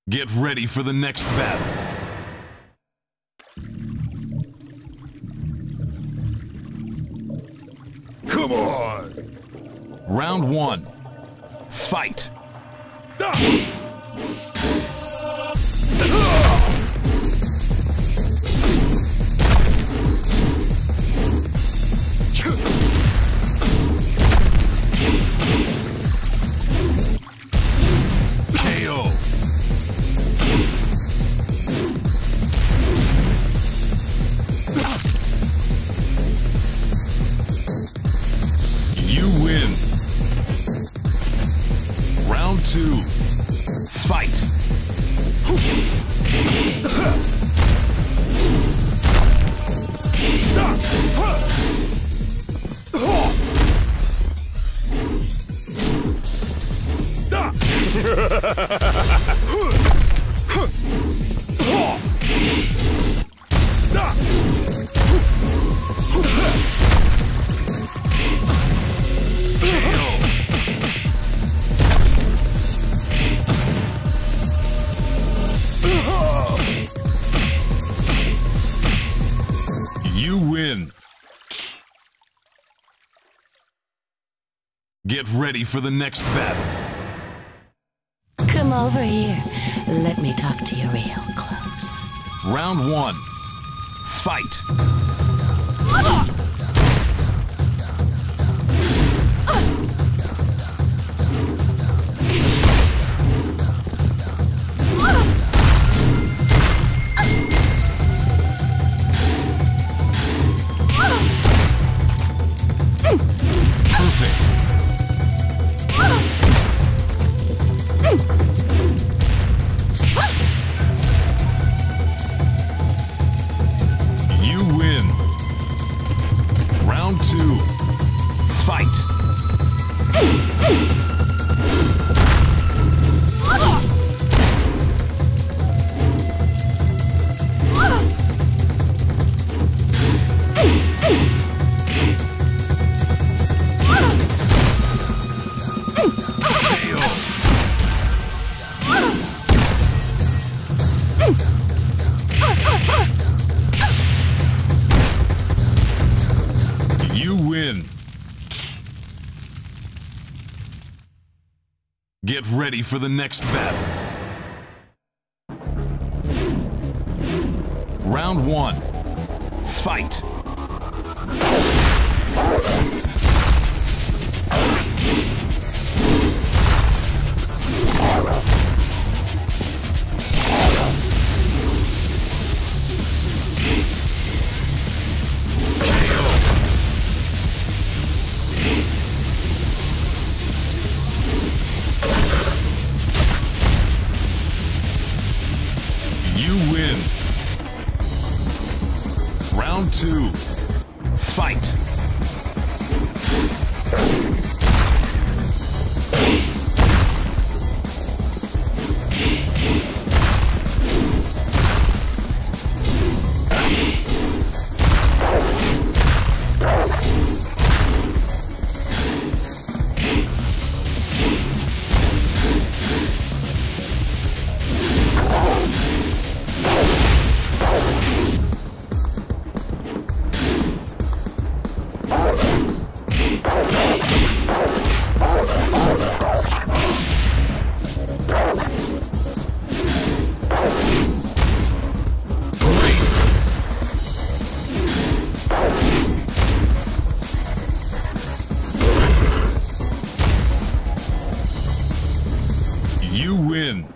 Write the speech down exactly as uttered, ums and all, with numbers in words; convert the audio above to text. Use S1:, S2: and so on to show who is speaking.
S1: Get ready for the next battle.
S2: Come on!
S1: Round one. Fight!
S2: K O!
S1: You win. Round two. Fight. You win. Get ready for the next battle.
S3: Come over here. Let me talk to you real close.
S1: Round one. Fight. Perfect. You win. Round two. Fight. You win. Get ready for the next battle. Round one. Fight. You win. Round two. Fight. You win.